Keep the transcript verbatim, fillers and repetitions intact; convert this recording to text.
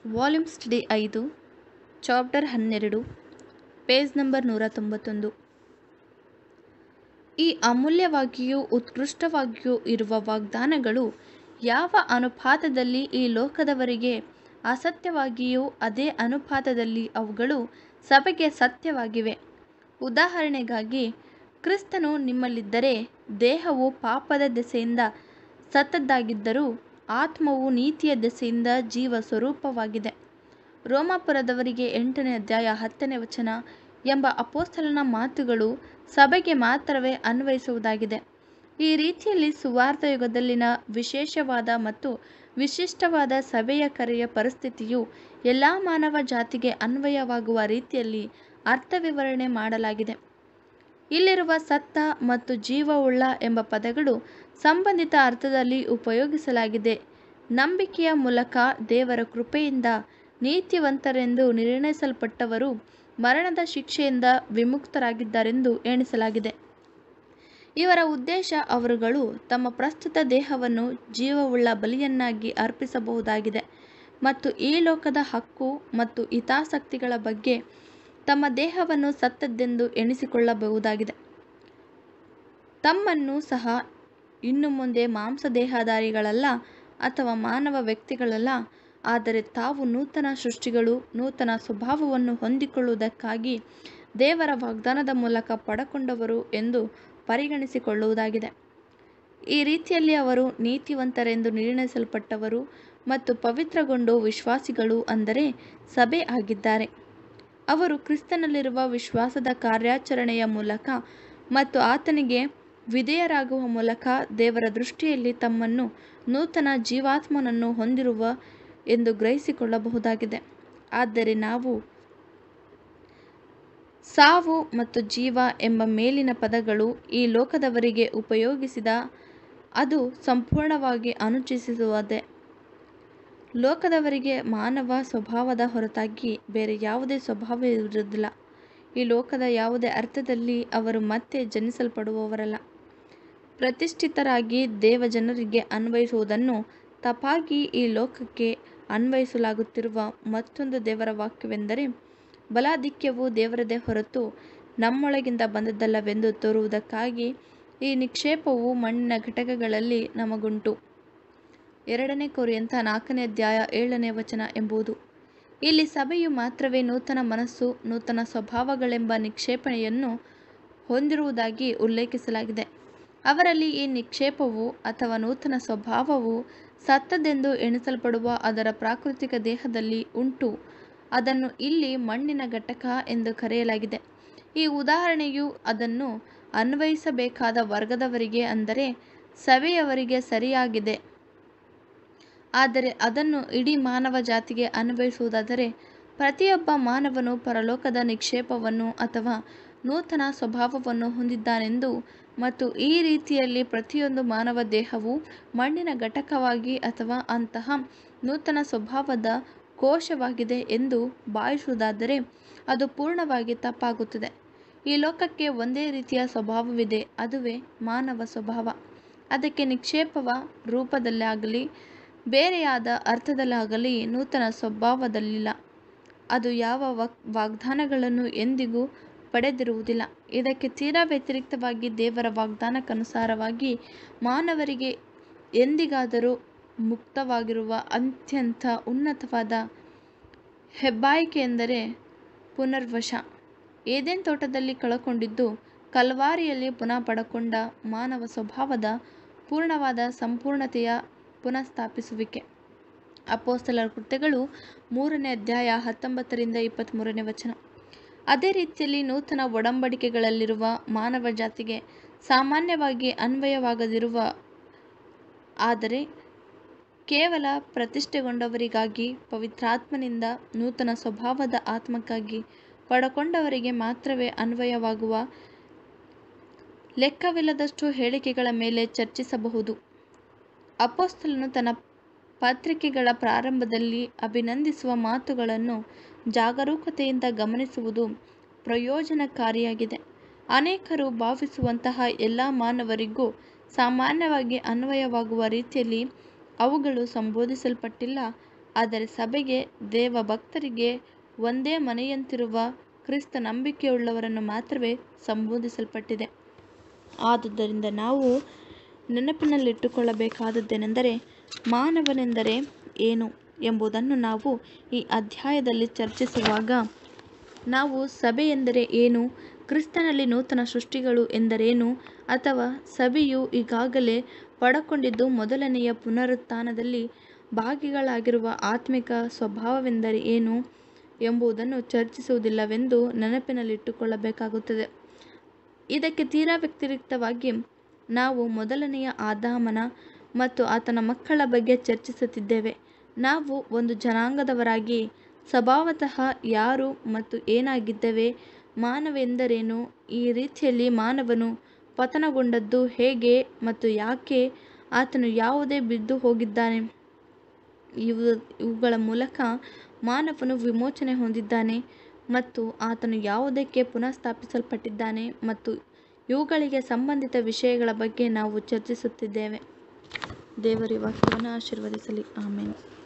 Volume study ಐದು, chapter ಹನ್ನೆರಡು, page number ನೂರ ತೊಂಬತ್ತೊಂದು. ಈ ಅಮೂಲ್ಯವಾಗಿಯೂ ಉತ್ಕೃಷ್ಟವಾಗಿಯೂ ಇರುವ ವಾಗ್ದಾನಗಳು ಯಾವ ಅನುಪಾತದಲ್ಲಿ ಈ ಲೋಕದವರಿಗೆ ಅಸತ್ಯವಾಗಿಯೋ ಅದೇ ಅನುಪಾತದಲ್ಲಿ ಅವುಗಳು ಸಭೆಗೆ ಸತ್ಯವಾಗಿವೆ. ಉದಾಹರಣೆಗಾಗಿ, ಕ್ರಿಸ್ತನು ನಿಮ್ಮಲ್ಲಿದ್ದರೆ ದೇಹವು ಪಾಪದ ದೆಸೆಯಿಂದ ಸತ್ತದ್ದಾಗಿದ್ದರೂ ಆತ್ಮವು ನೀತಿಯ ದೆಸೆಯಿಂದ ಜೀವ ಸ್ವರೂಪವಾಗಿದೆ. ರೋಮಾಪುರದವರಿಗೆ ಎಂಟನೇ ಅಧ್ಯಾಯ ಹತ್ತನೇ ವಚನ ಎಂಬ ಅಪೊಸ್ತಲನ ಮಾತುಗಳು ಸಭೆಗೆ ಮಾತ್ರವೇ ಅನ್ವಯಿಸುವುದಾಗಿದೆ. ಈ ರೀತಿಯಲ್ಲಿ ಸುವಾರ್ಥ ಯುಗದಲ್ಲಿನ ವಿಶೇಷವಾದ ಮತ್ತು ವಿಶಿಷ್ಟವಾದ ಸಭೆಯ ಕರೆಯ ಪರಿಸ್ಥಿತಿಯು ಎಲ್ಲ ಮಾನವ ಜಾತಿಗೆ ಅನ್ವಯವಾಗುವ ರೀತಿಯಲ್ಲಿ ಅರ್ಥವಿವರಣೆ ಮಾಡಲಾಗಿದೆ. ಇಲ್ಲಿರುವ ಸತ್ತ ಮತ್ತು ಜೀವವುಳ್ಳ ಎಂಬ ಪದಗಳು ಸಂಬಂಧಿತ ಅರ್ಥದಲ್ಲಿ ಉಪಯೋಗಿಸಲಾಗಿದೆ. ನಂಬಿಕೆಯ ಮೂಲಕ ದೇವರ ಕೃಪೆಯಿಂದ ನೀತಿವಂತರೆಂದು ನಿರ್ಣಯಿಸಲ್ಪಟ್ಟವರು ಮರಣದ ಶಿಕ್ಷೆಯಿಂದ ವಿಮುಕ್ತರಾಗಿದ್ದಾರೆಂದು ಎಣಿಸಲಾಗಿದೆ. ಇವರ ಉದ್ದೇಶ ಅವರುಗಳು ತಮ್ಮ ಪ್ರಸ್ತುತ ದೇಹವನ್ನು ಜೀವವುಳ್ಳ ಬಲಿಯನ್ನಾಗಿ ಅರ್ಪಿಸಬಹುದಾಗಿದೆ ಮತ್ತು ಈ ಲೋಕದ ಹಕ್ಕು ಮತ್ತು ಹಿತಾಸಕ್ತಿಗಳ ಬಗ್ಗೆ ತಮ್ಮ ದೇಹವನ್ನು ಸತ್ತದ್ದೆಂದು ಎಣಿಸಿಕೊಳ್ಳಬಹುದಾಗಿದೆ. ತಮ್ಮನ್ನು ಸಹ ಇನ್ನು ಮುಂದೆ ಮಾಂಸದೇಹಧಾರಿಗಳಲ್ಲ ಅಥವಾ ಮಾನವ ವ್ಯಕ್ತಿಗಳಲ್ಲ, ಆದರೆ ತಾವು ನೂತನ ಸೃಷ್ಟಿಗಳು, ನೂತನ ಸ್ವಭಾವವನ್ನು ಹೊಂದಿಕೊಳ್ಳುವುದಕ್ಕಾಗಿ ದೇವರ ವಾಗ್ದಾನದ ಮೂಲಕ ಪಡಕೊಂಡವರು ಎಂದು ಪರಿಗಣಿಸಿಕೊಳ್ಳುವುದಾಗಿದೆ. ಈ ರೀತಿಯಲ್ಲಿ ಅವರು ನೀತಿವಂತರೆಂದು ನಿರ್ಣಯಿಸಲ್ಪಟ್ಟವರು ಮತ್ತು ಪವಿತ್ರಗೊಂಡು ವಿಶ್ವಾಸಿಗಳು ಅಂದರೆ ಸಭೆ ಆಗಿದ್ದಾರೆ. ಅವರು ಕ್ರಿಸ್ತನಲ್ಲಿರುವ ವಿಶ್ವಾಸದ ಕಾರ್ಯಾಚರಣೆಯ ಮೂಲಕ ಮತ್ತು ಆತನಿಗೆ ವಿಧೇಯರಾಗುವ ಮೂಲಕ ದೇವರ ದೃಷ್ಟಿಯಲ್ಲಿ ತಮ್ಮನ್ನು ನೂತನ ಜೀವಾತ್ಮನನ್ನು ಹೊಂದಿರುವ ಎಂದು ಗ್ರಹಿಸಿಕೊಳ್ಳಬಹುದಾಗಿದೆ. ಆದರೆ ನಾವು ಸಾವು ಮತ್ತು ಜೀವ ಎಂಬ ಮೇಲಿನ ಪದಗಳು ಈ ಲೋಕದವರಿಗೆ ಉಪಯೋಗಿಸಿದ ಅದು ಸಂಪೂರ್ಣವಾಗಿ ಅನುಚಿಸುವುದೇ. ಲೋಕದವರಿಗೆ ಮಾನವ ಸ್ವಭಾವದ ಹೊರತಾಗಿ ಬೇರೆ ಯಾವುದೇ ಸ್ವಭಾವವಿರುವುದಿಲ್ಲ. ಈ ಲೋಕದ ಯಾವುದೇ ಅರ್ಥದಲ್ಲಿ ಅವರು ಮತ್ತೆ ಜನಿಸಲ್ಪಡುವವರಲ್ಲ. ಪ್ರತಿಷ್ಠಿತರಾಗಿ ದೇವಜನರಿಗೆ ಅನ್ವಯಿಸುವುದನ್ನು ತಪ್ಪಾಗಿ ಈ ಲೋಕಕ್ಕೆ ಅನ್ವಯಿಸಲಾಗುತ್ತಿರುವ ಮತ್ತೊಂದು ದೇವರ ವಾಕ್ಯವೆಂದರೆ, ಬಲಾಧಿಕ್ಯವು ದೇವರದೇ ಹೊರತು ನಮ್ಮೊಳಗಿಂದ ಬಂದದ್ದಲ್ಲವೆಂದು ತೋರುವುದಕ್ಕಾಗಿ ಈ ನಿಕ್ಷೇಪವು ಮಣ್ಣಿನ ಘಟಕಗಳಲ್ಲಿ ನಮಗುಂಟು. ಎರಡನೇ ಕೊರಿಂಥ ನಾಲ್ಕನೇ ಅಧ್ಯಾಯ ಏಳನೇ ವಚನ ಎಂಬುದು. ಇಲ್ಲಿ ಸಭೆಯು ಮಾತ್ರವೇ ನೂತನ ಮನಸ್ಸು, ನೂತನ ಸ್ವಭಾವಗಳೆಂಬ ನಿಕ್ಷೇಪಣೆಯನ್ನು ಹೊಂದಿರುವುದಾಗಿ ಉಲ್ಲೇಖಿಸಲಾಗಿದೆ. ಅವರಲ್ಲಿ ಈ ನಿಕ್ಷೇಪವು ಅಥವಾ ನೂತನ ಸ್ವಭಾವವು ಸತ್ತದೆಂದು ಎಣಿಸಲ್ಪಡುವ ಅದರ ಪ್ರಾಕೃತಿಕ ದೇಹದಲ್ಲಿ ಉಂಟು. ಅದನ್ನು ಇಲ್ಲಿ ಮಣ್ಣಿನ ಘಟಕ ಎಂದು ಕರೆಯಲಾಗಿದೆ. ಈ ಉದಾಹರಣೆಯು ಅದನ್ನು ಅನ್ವಯಿಸಬೇಕಾದ ವರ್ಗದವರಿಗೆ ಅಂದರೆ ಸಭೆಯವರಿಗೆ ಸರಿಯಾಗಿದೆ. ಆದರೆ ಅದನ್ನು ಇಡೀ ಮಾನವ ಜಾತಿಗೆ ಅನ್ವಯಿಸುವುದಾದರೆ ಪ್ರತಿಯೊಬ್ಬ ಮಾನವನು ಪರಲೋಕದ ನಿಕ್ಷೇಪವನ್ನು ಅಥವಾ ನೂತನ ಸ್ವಭಾವವನ್ನು ಹೊಂದಿದ್ದಾನೆಂದು ಮತ್ತು ಈ ರೀತಿಯಲ್ಲಿ ಪ್ರತಿಯೊಂದು ಮಾನವ ದೇಹವು ಮಣ್ಣಿನ ಘಟಕವಾಗಿ ಅಥವಾ ಅಂತಹ ನೂತನ ಸ್ವಭಾವದ ಕೋಶವಾಗಿದೆ ಎಂದು ಭಾವಿಸುವುದಾದರೆ ಅದು ಪೂರ್ಣವಾಗಿ ತಪ್ಪಾಗುತ್ತದೆ. ಈ ಲೋಕಕ್ಕೆ ಒಂದೇ ರೀತಿಯ ಸ್ವಭಾವವಿದೆ, ಅದುವೇ ಮಾನವ ಸ್ವಭಾವ. ಅದಕ್ಕೆ ನಿಕ್ಷೇಪವ ರೂಪದಲ್ಲಾಗಲಿ ಬೇರೆಯಾದ ಅರ್ಥದಲ್ಲಾಗಲಿ ನೂತನ ಸ್ವಭಾವದಲ್ಲಿಲ್ಲ. ಅದು ಯಾವ ವಾಗ್ದಾನಗಳನ್ನು ಎಂದಿಗೂ ಪಡೆದಿರುವುದಿಲ್ಲ. ಇದಕ್ಕೆ ತೀರಾ ವ್ಯತಿರಿಕ್ತವಾಗಿ ದೇವರ ವಾಗ್ದಾನಕ್ಕನುಸಾರವಾಗಿ ಮಾನವರಿಗೆ ಎಂದಿಗಾದರೂ ಮುಕ್ತವಾಗಿರುವ ಅತ್ಯಂತ ಉನ್ನತವಾದ ಹೆಬ್ಬಾಯಿಕೆಯೆಂದರೆ ಪುನರ್ವಶ. ಏದೆನ್ ತೋಟದಲ್ಲಿ ಕಳಕೊಂಡಿದ್ದು ಕಲ್ವಾರಿಯಲ್ಲಿ ಪುನಃ ಪಡಕೊಂಡ ಮಾನವ ಸ್ವಭಾವದ ಪೂರ್ಣವಾದ ಸಂಪೂರ್ಣತೆಯ ಪುನಃಸ್ಥಾಪಿಸುವಿಕೆ. ಅಪೊಸ್ತಲರ ಕೃತ್ಯಗಳು ಮೂರನೇ ಅಧ್ಯಾಯ ಹತ್ತೊಂಬತ್ತರಿಂದ ಇಪ್ಪತ್ತ್ಮೂರನೇ ವಚನ. ಅದೇ ರೀತಿಯಲ್ಲಿ ನೂತನ ಒಡಂಬಡಿಕೆಗಳಲ್ಲಿರುವ ಮಾನವ ಜಾತಿಗೆ ಸಾಮಾನ್ಯವಾಗಿ ಅನ್ವಯವಾಗದಿರುವ ಆದರೆ ಕೇವಲ ಪ್ರತಿಷ್ಠೆಗೊಂಡವರಿಗಾಗಿ ಪವಿತ್ರಾತ್ಮನಿಂದ ನೂತನ ಸ್ವಭಾವದ ಆತ್ಮಕ್ಕಾಗಿ ಪಡಕೊಂಡವರಿಗೆ ಮಾತ್ರವೇ ಅನ್ವಯವಾಗುವ ಲೆಕ್ಕವಿಲ್ಲದಷ್ಟು ಹೇಳಿಕೆಗಳ ಮೇಲೆ ಚರ್ಚಿಸಬಹುದು. ಅಪೊಸ್ತಲನು ತನ್ನ ಪತ್ರಿಕೆಗಳ ಪ್ರಾರಂಭದಲ್ಲಿ ಅಭಿನಂದಿಸುವ ಮಾತುಗಳನ್ನು ಜಾಗರೂಕತೆಯಿಂದ ಗಮನಿಸುವುದು ಪ್ರಯೋಜನಕಾರಿಯಾಗಿದೆ. ಅನೇಕರು ಭಾವಿಸುವಂತಹ ಎಲ್ಲ ಮಾನವರಿಗೂ ಸಾಮಾನ್ಯವಾಗಿ ಅನ್ವಯವಾಗುವ ರೀತಿಯಲ್ಲಿ ಅವುಗಳು ಸಂಬೋಧಿಸಲ್ಪಟ್ಟಿಲ್ಲ ಆದರೆ ಸಭೆಗೆ, ದೇವ ಭಕ್ತರಿಗೆ, ಒಂದೇ ಮನೆಯಂತಿರುವ ಕ್ರಿಸ್ತ ನಂಬಿಕೆಯುಳ್ಳವರನ್ನು ಮಾತ್ರವೇ ಸಂಬೋಧಿಸಲ್ಪಟ್ಟಿದೆ. ಆದುದರಿಂದ ನಾವು ನೆನಪಿನಲ್ಲಿಟ್ಟುಕೊಳ್ಳಬೇಕಾದದ್ದೇನೆಂದರೆ, ಮಾನವನೆಂದರೆ ಏನು ಎಂಬುದನ್ನು ನಾವು ಈ ಅಧ್ಯಾಯದಲ್ಲಿ ಚರ್ಚಿಸುವಾಗ, ನಾವು ಸಭೆ ಎಂದರೆ ಏನು, ಕ್ರಿಸ್ತನಲ್ಲಿ ನೂತನ ಸೃಷ್ಟಿಗಳು ಎಂದರೇನು, ಅಥವಾ ಸಭೆಯು ಈಗಾಗಲೇ ಪಡಕೊಂಡಿದ್ದು ಮೊದಲನೆಯ ಪುನರುತ್ಥಾನದಲ್ಲಿ ಭಾಗಿಗಳಾಗಿರುವ ಆತ್ಮಿಕ ಸ್ವಭಾವವೆಂದರೆ ಏನು ಎಂಬುದನ್ನು ಚರ್ಚಿಸುವುದಿಲ್ಲವೆಂದು ನೆನಪಿನಲ್ಲಿಟ್ಟುಕೊಳ್ಳಬೇಕಾಗುತ್ತದೆ. ಇದಕ್ಕೆ ತೀರಾ ವ್ಯತಿರಿಕ್ತವಾಗಿ ನಾವು ಮೊದಲನೆಯ ಆದಾಮನ ಮತ್ತು ಆತನ ಮಕ್ಕಳ ಬಗ್ಗೆ ಚರ್ಚಿಸುತ್ತಿದ್ದೇವೆ. ನಾವು ಒಂದು ಜನಾಂಗದವರಾಗಿ ಸ್ವಭಾವತಃ ಯಾರು ಮತ್ತು ಏನಾಗಿದ್ದೇವೆ, ಮಾನವ ಎಂದರೇನು, ಈ ರೀತಿಯಲ್ಲಿ ಮಾನವನು ಪತನಗೊಂಡದ್ದು ಹೇಗೆ ಮತ್ತು ಯಾಕೆ, ಆತನು ಯಾವುದೇ ಬಿದ್ದು ಹೋಗಿದ್ದಾನೆ, ಇವು ಇವುಗಳ ಮೂಲಕ ಮಾನವನು ವಿಮೋಚನೆ ಹೊಂದಿದ್ದಾನೆ ಮತ್ತು ಆತನು ಯಾವುದಕ್ಕೆ ಪುನಃಸ್ಥಾಪಿಸಲ್ಪಟ್ಟಿದ್ದಾನೆ ಮತ್ತು ಇವುಗಳಿಗೆ ಸಂಬಂಧಿತ ವಿಷಯಗಳ ಬಗ್ಗೆ ನಾವು ಚರ್ಚಿಸುತ್ತಿದ್ದೇವೆ. ದೇವರು ಈ ವಾಕ್ಯವನ್ನು ಆಶೀರ್ವದಿಸಲಿ. ಆಮೆನ್.